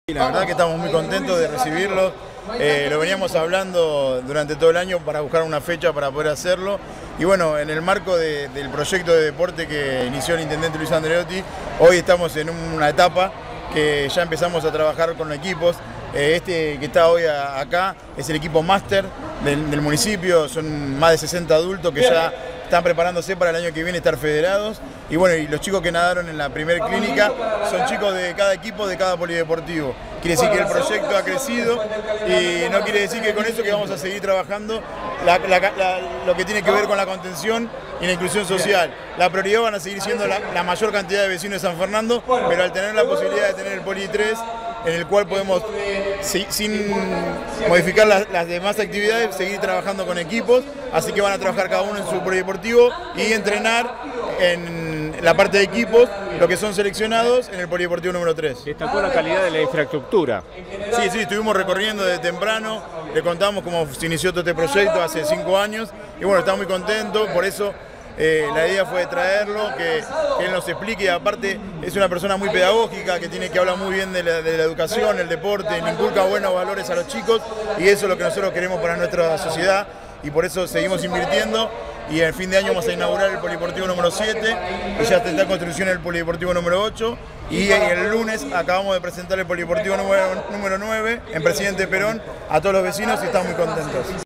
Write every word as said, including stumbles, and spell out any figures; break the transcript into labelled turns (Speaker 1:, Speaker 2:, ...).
Speaker 1: La verdad que estamos muy contentos de recibirlos, eh, lo veníamos hablando durante todo el año para buscar una fecha para poder hacerlo y bueno, en el marco de, del proyecto de deporte que inició el intendente Luis Andreotti, hoy estamos en una etapa que ya empezamos a trabajar con equipos. Eh, este que está hoy a, acá es el equipo máster del, del municipio, son más de sesenta adultos que ya están preparándose para el año que viene estar federados. Y bueno, y los chicos que nadaron en la primera clínica son chicos de cada equipo, de cada polideportivo. Quiere decir que el proyecto ha crecido y no quiere decir que con eso que vamos a seguir trabajando la, la, la, lo que tiene que ver con la contención y la inclusión social. La prioridad van a seguir siendo la, la mayor cantidad de vecinos de San Fernando, pero al tener la posibilidad de tener el Poli tres, en el cual podemos, sin modificar las, las demás actividades, seguir trabajando con equipos, así que van a trabajar cada uno en su polideportivo y entrenar en la parte de equipos, lo que son seleccionados en el polideportivo número tres.
Speaker 2: Destacó la calidad de la infraestructura.
Speaker 1: Sí, sí, estuvimos recorriendo desde temprano, le contamos cómo se inició todo este proyecto hace cinco años y bueno, estamos muy contentos, por eso Eh, la idea fue traerlo, que, que él nos explique, y aparte es una persona muy pedagógica, que tiene que hablar muy bien de la, de la educación, el deporte, le inculca buenos valores a los chicos y eso es lo que nosotros queremos para nuestra sociedad y por eso seguimos invirtiendo y en fin de año vamos a inaugurar el polideportivo número siete y ya está en construcción el polideportivo número ocho y el lunes acabamos de presentar el polideportivo número nueve en Presidente Perón a todos los vecinos y estamos muy contentos.